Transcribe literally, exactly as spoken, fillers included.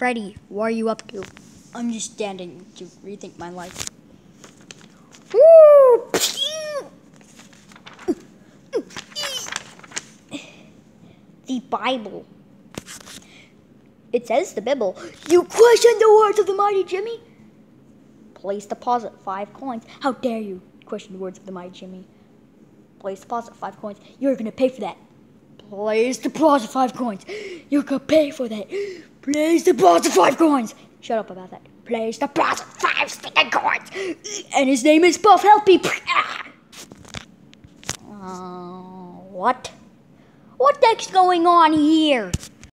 Freddy, what are you up to? I'm just standing to rethink my life. Woo! The Bible. It says the Bible. You question the words of the mighty Jimmy? Place deposit five coins. How dare you question the words of the mighty Jimmy? Place deposit five coins. You're gonna pay for that. Place deposit five coins. You're gonna pay for that. Place deposit five coins. Shut up about that. Place deposit five stinking coins. And his name is Puff Helpy. Uh, what? What the heck's going on here?